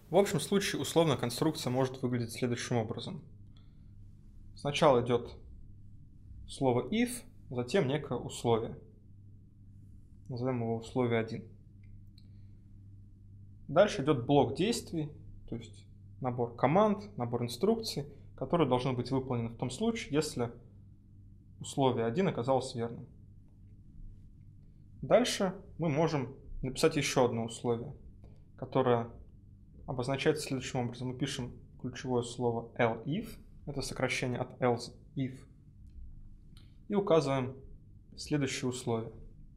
В общем случае условная конструкция может выглядеть следующим образом. Сначала идет слово if, затем некое условие. Назовем его условие 1. Дальше идет блок действий, то есть набор команд, набор инструкций, которые должны быть выполнены в том случае, если условие 1 оказалось верным. Дальше мы можем написать еще одно условие, которое обозначается следующим образом. Мы пишем ключевое слово elif, это сокращение от else if, и указываем следующее условие.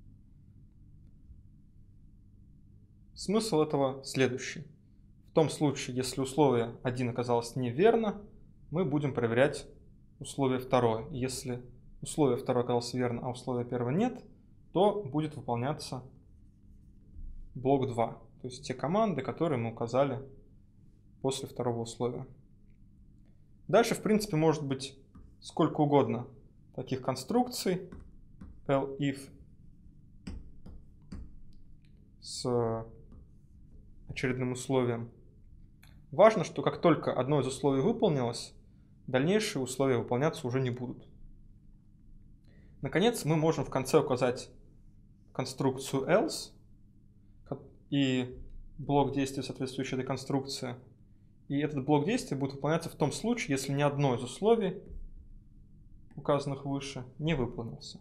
Смысл этого следующий. В том случае, если условие 1 оказалось неверно, мы будем проверять условие 2. Если условие 2 оказалось верно, а условие 1 нет, то будет выполняться блок 2. То есть те команды, которые мы указали после второго условия. Дальше, в принципе, может быть сколько угодно таких конструкций elif с очередным условием. Важно, что как только одно из условий выполнилось, дальнейшие условия выполняться уже не будут. Наконец, мы можем в конце указать конструкцию else и блок действий, соответствующий этой конструкции. И этот блок действий будет выполняться в том случае, если ни одно из условий, указанных выше, не выполнился.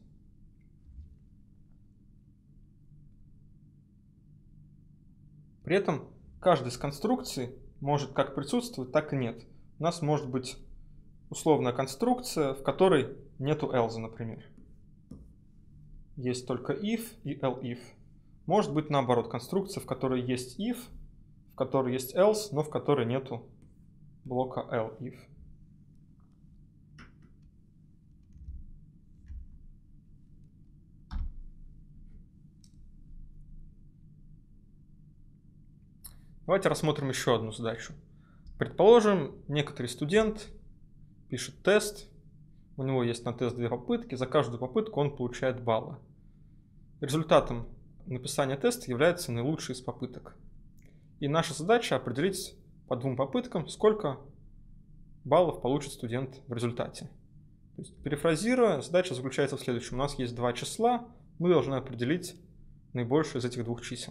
При этом каждая из конструкций может как присутствовать, так и нет. У нас может быть условная конструкция, в которой нету else, например. Есть только if и elif. Может быть наоборот, конструкция, в которой есть if, в которой есть else, но в которой нету блока elif. Давайте рассмотрим еще одну задачу. Предположим, некоторый студент пишет тест, у него есть на тест 2 попытки, за каждую попытку он получает баллы. Результатом написания теста является наилучший из попыток. И наша задача определить по 2 попыткам, сколько баллов получит студент в результате. То есть, перефразируя, задача заключается в следующем. У нас есть 2 числа, мы должны определить наибольшее из этих 2 чисел.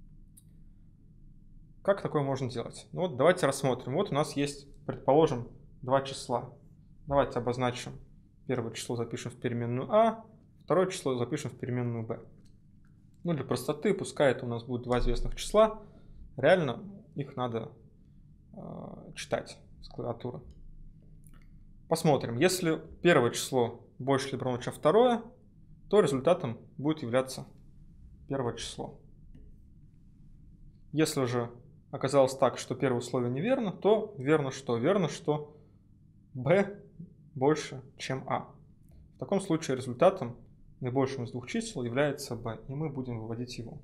Как такое можно делать? Ну вот давайте рассмотрим. Вот у нас есть, предположим, 2 числа. Давайте обозначим. Первое число запишем в переменную а, второе число запишем в переменную b. Ну, для простоты, пускай это у нас будет 2 известных числа, реально их надо читать с клавиатуры. Посмотрим. Если первое число больше либо равно, чем второе, то результатом будет являться первое число. Если же оказалось так, что первое условие неверно, то верно что? Верно, что b больше, чем a. В таком случае результатом наибольшим из 2 чисел является b, и мы будем выводить его.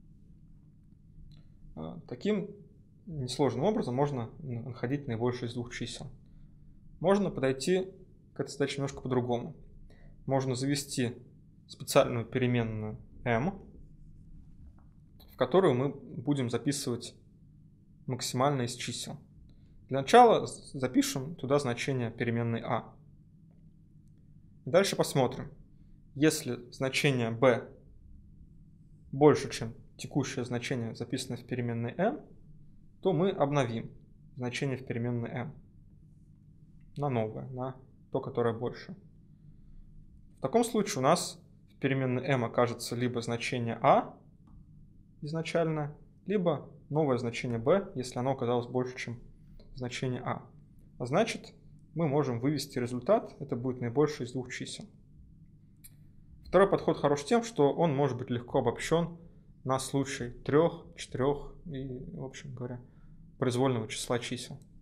Таким несложным образом можно находить наибольшее из 2 чисел. Можно подойти к этой задаче немножко по-другому. Можно завести специальную переменную m, в которую мы будем записывать максимальное из чисел. Для начала запишем туда значение переменной a. Дальше посмотрим. Если значение b больше, чем текущее значение, записанное в переменной m, то мы обновим значение в переменной m на новое, на то, которое больше. В таком случае у нас в переменной m окажется либо значение a изначально, либо новое значение b, если оно оказалось больше, чем значение a. А значит, мы можем вывести результат, это будет наибольшее из 2 чисел. Второй подход хорош тем, что он может быть легко обобщен на случай 3, 4 и, в общем говоря, произвольного числа чисел.